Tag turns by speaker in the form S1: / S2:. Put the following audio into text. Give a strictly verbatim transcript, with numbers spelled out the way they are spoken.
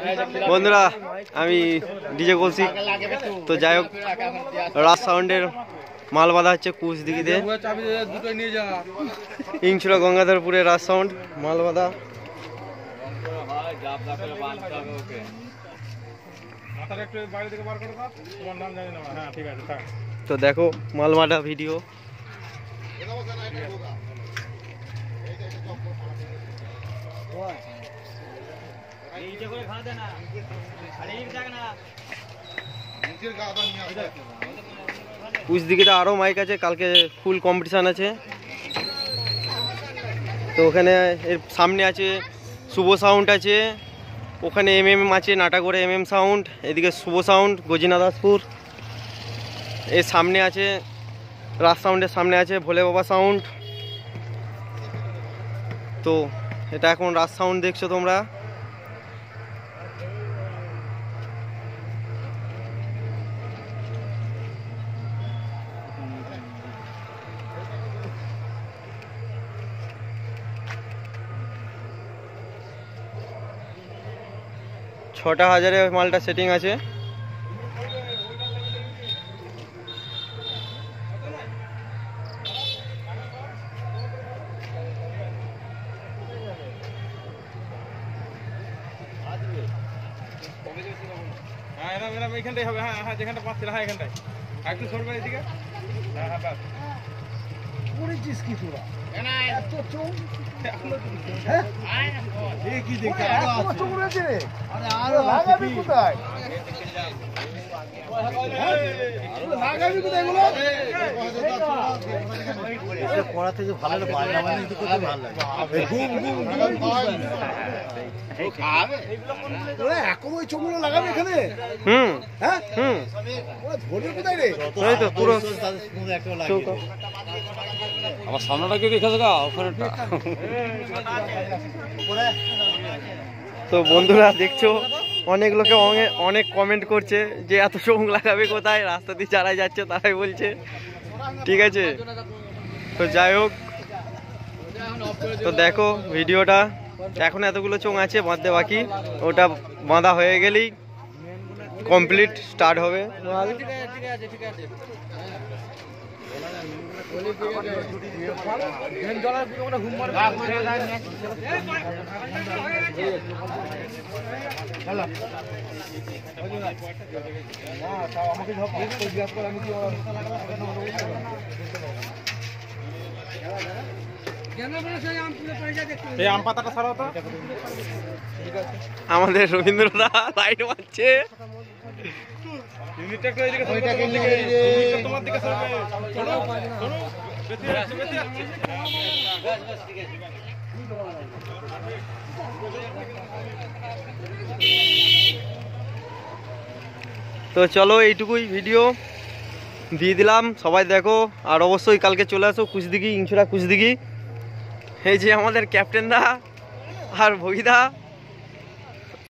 S1: বন্ধুরা আমি ডিজে কৌশিক। তো যাই হোক, রাজ সাউন্ডের মাল বাঁধা হচ্ছে কুচদিঘিতে, ইংছড়া গঙ্গাধরপুরে রাজ সাউন্ড মাল বাঁধা। তো দেখো মাল বাঁধা ভিডিও। কুচদিঘিতে আরো মাইক আছে, কালকে ফুল কম্পিটিশন আছে। তো ওখানে এর সামনে আছে শুভ সাউন্ড আছে, ওখানে এম এম আছে নাটাগড়ে এম এম সাউন্ড, এদিকে শুভ সাউন্ড গজিনা দাসপুর, এর সামনে আছে রাজ সাউন্ডের সামনে আছে ভোলে বাবা সাউন্ড। তো এটা এখন রাজ সাউন্ড দেখছো তোমরা। ছটা হাজারে মালটা সেটিং আছে। এইখানটাই হবে, হ্যাঁ হ্যাঁ যেখানটা পাচ্ছিল, হ্যাঁ এখানটাই একটু সরবে এদিকে। হ্যাঁ হ্যাঁ বাস করেছিস কি তোরা? এত চোখ কি দেখে লাগাবি কোথায়? লাগাবি কোথায় গুলো পড়া থেকে ভালো ভালো লাগে। চোখগুলো লাগাবে এখানে। হুম হ্যাঁ হুম ধরে কোথায় রে? পুরো আমার সামনেটাকে রেখেছে গা ওখানেটা। তো বন্ধুরা দেখছো অনেক লোকে অনেক কমেন্ট করছে যে এত চোখ লাগাবে কোথায়, রাস্তা দিয়ে যারা যাচ্ছে তারাই বলছে। ঠিক আছে, তো যাই হোক, তো দেখো ভিডিওটা। এখন এতগুলো চোখ আছে বাঁধতে বাকি, ওটা বাঁধা হয়ে গেলেই কমপ্লিট স্টার্ট হবে মাল। আমাদের রবীন্দ্রদা লাইট মারছে। তো চলো এইটুকুই ভিডিও দিয়ে দিলাম, সবাই দেখো। আর অবশ্যই কালকে চলে আসো কুচদিঘি, ইংছড়া কুচদিঘি। এই যে আমাদের ক্যাপ্টেন দা আর ভগিদা।